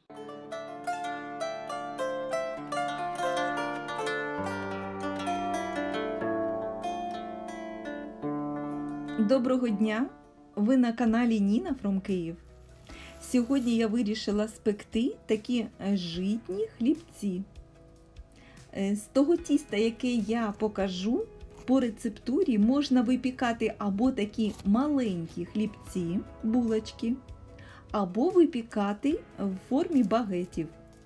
Доброго дня! Ви на каналі Ніна From Київ. Сьогодні я вирішила спекти такі житні хлібці. З того тіста, яке я покажу, по рецептурі можна випікати або такі маленькі хлібці, булочки, або випікати в формі багетів.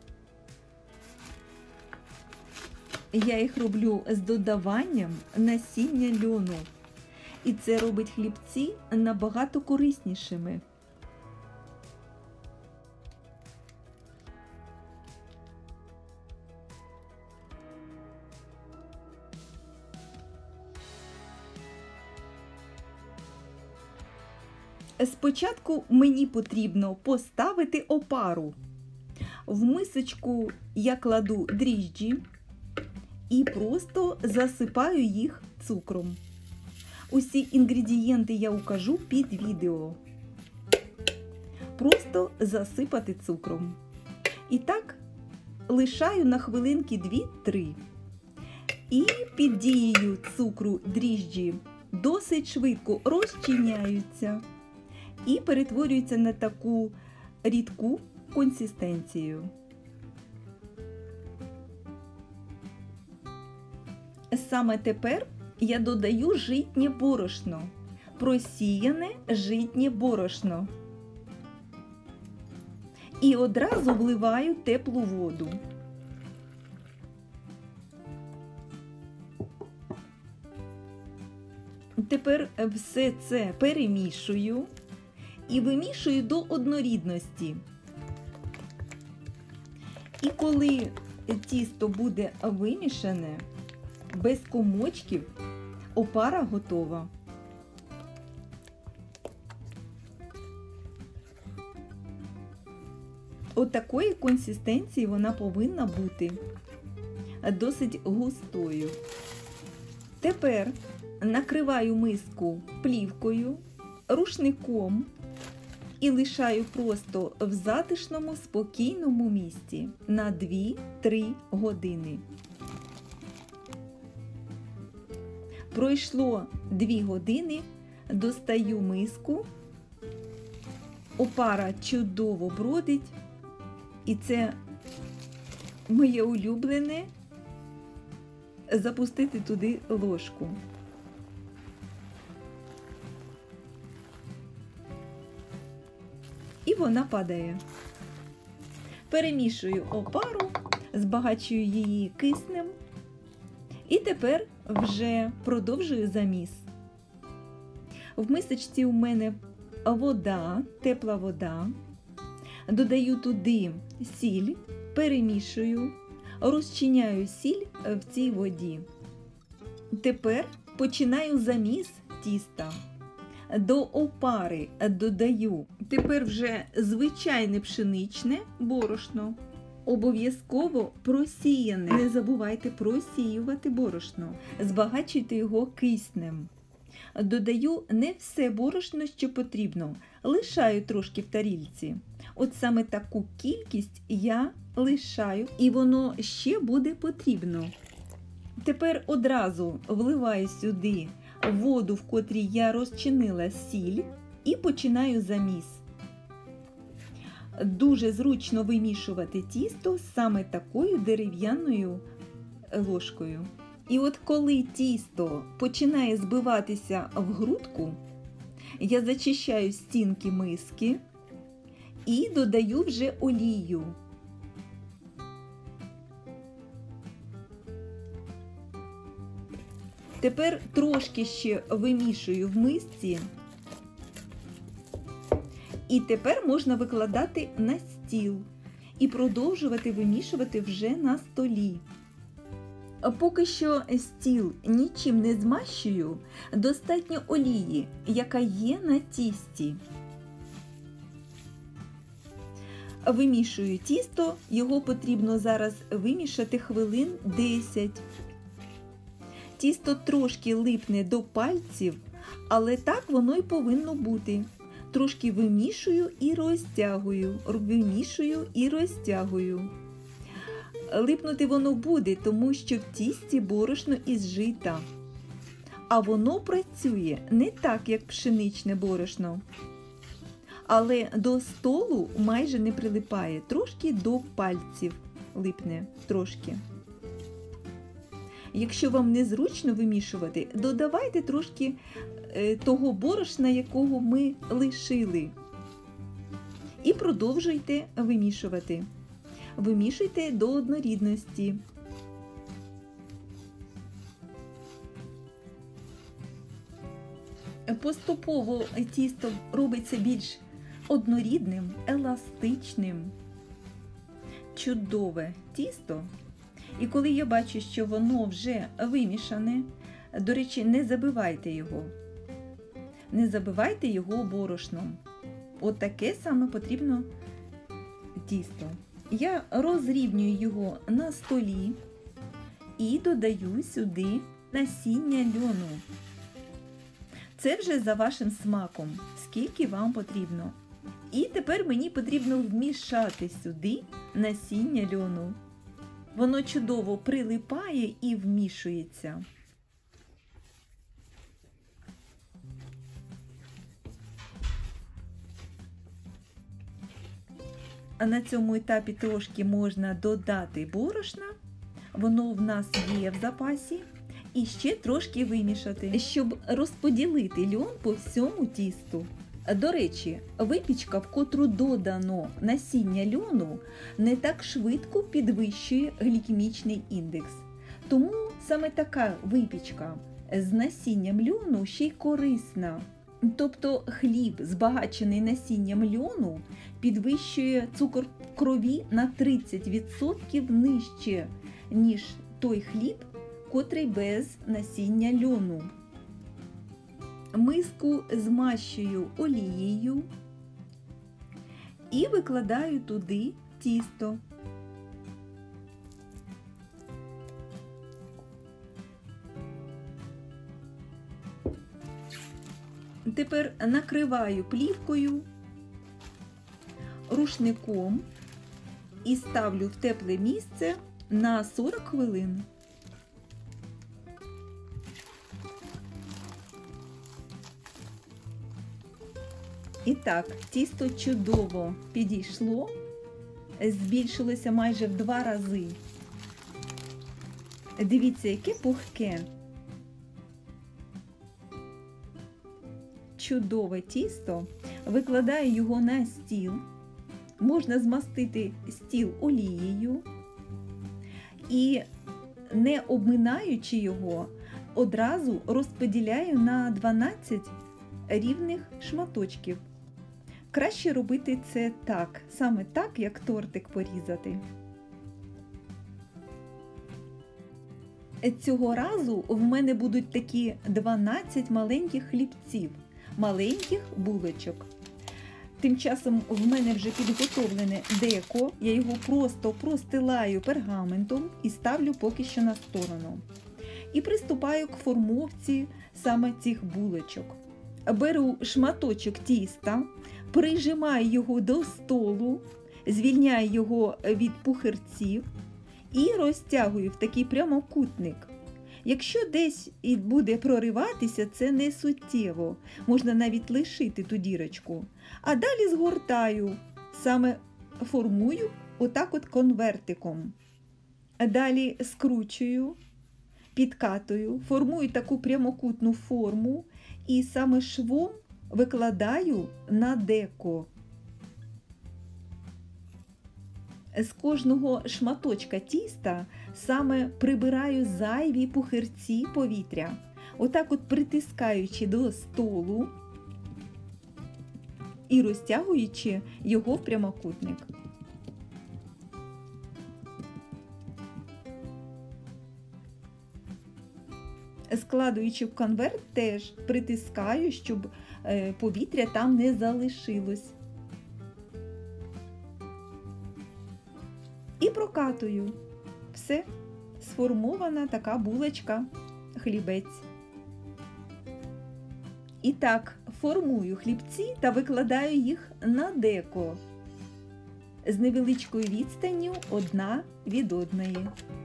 Я їх роблю з додаванням насіння льону. І це робить хлібці набагато кориснішими. Спочатку мені потрібно поставити опару. В мисочку я кладу дріжджі і просто засипаю їх цукром. Усі інгредієнти я укажу під відео. Просто засипати цукром. І так лишаю на хвилинки 2-3. І під дією цукру дріжджі досить швидко розчиняються і перетворюються на таку рідку консистенцію. Саме тепер я додаю житнє борошно, просіяне житнє борошно. І одразу вливаю теплу воду. Тепер все це перемішую і вимішую до однорідності. І коли тісто буде вимішане, без комочків, опара готова. Отакої консистенції вона повинна бути, досить густою. Тепер накриваю миску плівкою, рушником і лишаю просто в затишному, спокійному місці на 2-3 години. Пройшло 2 години, достаю миску, опара чудово бродить, і це моє улюблене – запустити туди ложку. І вона падає. Перемішую опару, збагачую її киснем. І тепер вже продовжую заміс. В мисочці у мене вода, тепла вода. Додаю туди сіль, перемішую, розчиняю сіль в цій воді. Тепер починаю заміс тіста. До опари додаю тепер вже звичайне пшеничне борошно. Обов'язково просіяне. Не забувайте просіювати борошно. Збагачуйте його киснем. Додаю не все борошно, що потрібно. Лишаю трошки в тарільці. От саме таку кількість я лишаю, і воно ще буде потрібно. Тепер одразу вливаю сюди воду, в котрій я розчинила сіль, і починаю заміс. Дуже зручно вимішувати тісто саме такою дерев'яною ложкою. І от коли тісто починає збиватися в грудку, я зачищаю стінки миски і додаю вже олію. Тепер трошки ще вимішую в мисці. І тепер можна викладати на стіл і продовжувати вимішувати вже на столі. Поки що стіл нічим не змащую, достатньо олії, яка є на тісті. Вимішую тісто, його потрібно зараз вимішати хвилин 10. Тісто трошки липне до пальців, але так воно й повинно бути. Трошки вимішую і розтягую, вимішую і розтягую. Липнути воно буде, тому що в тісті борошно із жита. А воно працює не так, як пшеничне борошно. Але до столу майже не прилипає, трошки до пальців липне, трошки. Якщо вам незручно вимішувати, додавайте трошки того борошна, якого ми лишили. І продовжуйте вимішувати. Вимішуйте до однорідності. Поступово тісто робиться більш однорідним, еластичним. Чудове тісто. І коли я бачу, що воно вже вимішане, до речі, не забивайте його. Не забивайте його борошном. От таке саме потрібно тісто. Я розрівнюю його на столі і додаю сюди насіння льону. Це вже за вашим смаком, скільки вам потрібно. І тепер мені потрібно вмішати сюди насіння льону. Воно чудово прилипає і вмішується. А на цьому етапі трошки можна додати борошна. Воно в нас є в запасі. І ще трошки вимішати, щоб розподілити льон по всьому тісту. До речі, випічка, в котру додано насіння льону, не так швидко підвищує глікемічний індекс. Тому саме така випічка з насінням льону ще й корисна. Тобто хліб, збагачений насінням льону, підвищує цукор в крові на 30% нижче, ніж той хліб, котрий без насіння льону. Миску змащую олією і викладаю туди тісто. Тепер накриваю плівкою, рушником і ставлю в тепле місце на 40 хвилин. І так, тісто чудово підійшло, збільшилося майже в 2 рази. Дивіться, яке пухке. Чудове тісто. Викладаю його на стіл. Можна змастити стіл олією. І, не обминаючи його, одразу розподіляю на 12 рівних шматочків. Краще робити це так, саме так, як тортик порізати. Цього разу в мене будуть такі 12 маленьких хлібців, маленьких булочок. Тим часом в мене вже підготовлене деко, я його просто простилаю пергаментом і ставлю поки що на сторону. І приступаю к формовці саме цих булочок. Беру шматочок тіста, прижимаю його до столу, звільняю його від пухирців і розтягую в такий прямокутник. Якщо десь і буде прориватися, це не суттєво, можна навіть лишити ту дірочку. А далі згортаю, саме формую отак от конвертиком. А далі скручую, підкатую, формую таку прямокутну форму і саме швом викладаю на деко. З кожного шматочка тіста саме прибираю зайві пухирці повітря, отак от притискаючи до столу і розтягуючи його в прямокутник. Складуючи в конверт, теж притискаю, щоб повітря там не залишилось. І прокатую. Все, сформована така булочка, хлібець. І так, формую хлібці та викладаю їх на деко з невеличкою відстанню одна від одної.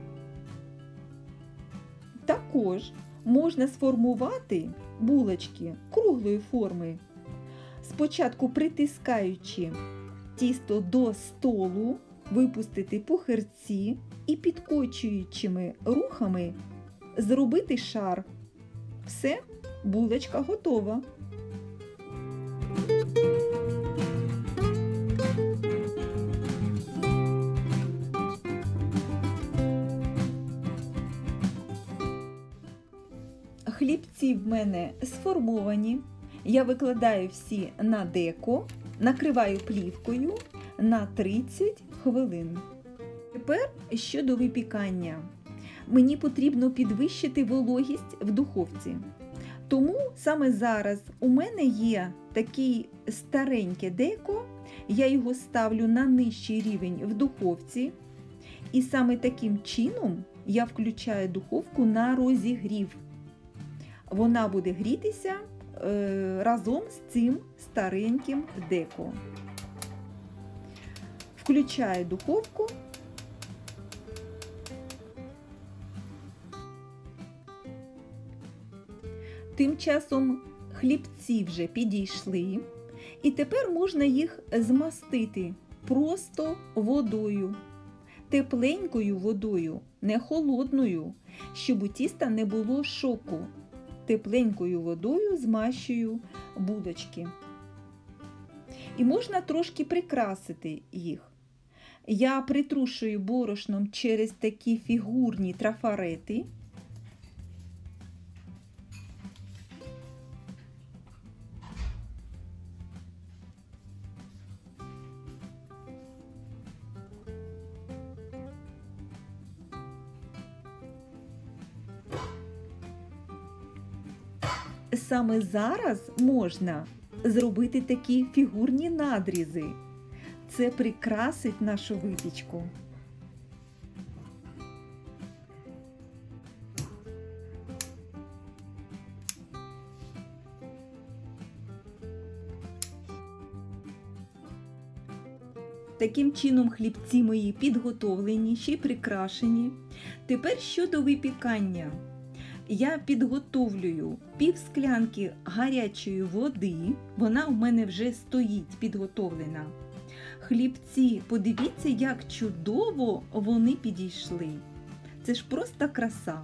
Також можна сформувати булочки круглої форми, спочатку притискаючи тісто до столу, випустити пухирці і підкочуючими рухами зробити шар. Все, булочка готова. Хлібці в мене сформовані. Я викладаю всі на деко, накриваю плівкою на 30 хвилин. Тепер щодо випікання. Мені потрібно підвищити вологість в духовці. Тому саме зараз у мене є таке стареньке деко, я його ставлю на нижчий рівень в духовці. І саме таким чином я включаю духовку на розігрів. Вона буде грітися разом з цим стареньким деко. Включаю духовку. Тим часом хлібці вже підійшли, і тепер можна їх змастити просто водою. Тепленькою водою, не холодною, щоб у тіста не було шоку. Тепленькою водою змащую булочки. І можна трошки прикрасити їх. Я притрушую борошном через такі фігурні трафарети. Саме зараз можна зробити такі фігурні надрізи. Це прикрасить нашу випічку. Таким чином хлібці мої підготовлені, ще й прикрашені. Тепер щодо випікання. Я підготовлюю пів склянки гарячої води, вона у мене вже стоїть підготовлена. Хлібці, подивіться, як чудово вони підійшли. Це ж просто краса.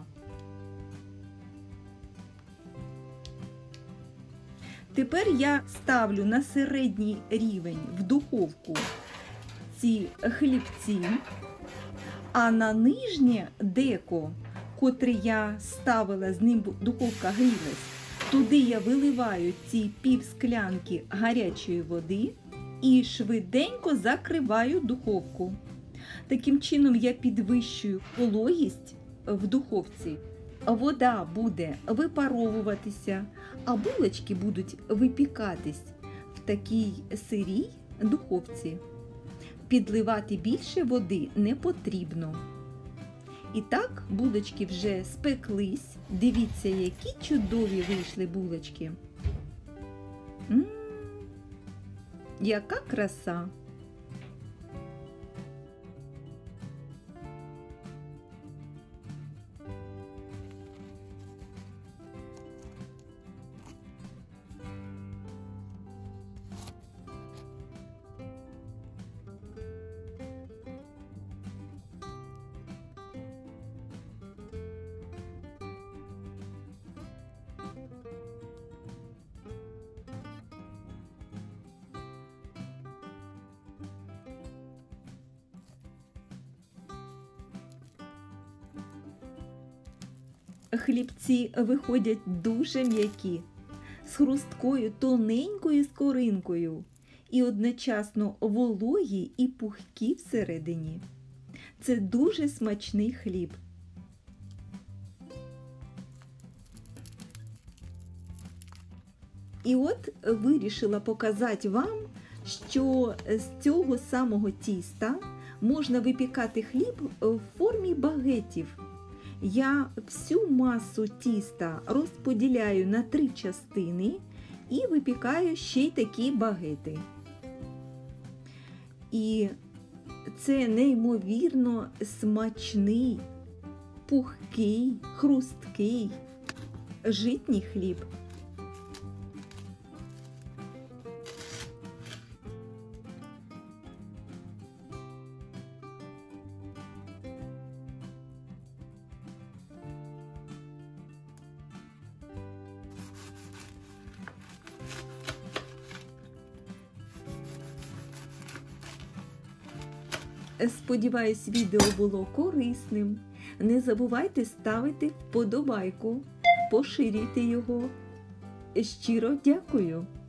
Тепер я ставлю на середній рівень в духовку ці хлібці, а на нижнє деко, котре я ставила, з ним духовка грілась, туди я виливаю ці пів склянки гарячої води і швиденько закриваю духовку. Таким чином я підвищую вологість в духовці. Вода буде випаровуватися, а булочки будуть випікатись в такій сирій духовці. Підливати більше води не потрібно. І так, булочки вже спеклись. Дивіться, які чудові вийшли булочки. Яка краса! Хлібці виходять дуже м'які, з хрусткою тоненькою скоринкою і одночасно вологі і пухкі всередині. Це дуже смачний хліб. І от вирішила показати вам, що з цього самого тіста можна випікати хліб в формі багетів. Я всю масу тіста розподіляю на 3 частини і випікаю ще й такі багети. І це неймовірно смачний, пухкий, хрусткий житній хліб. Сподіваюсь, відео було корисним. Не забувайте ставити вподобайку, поширюйте його. Щиро дякую!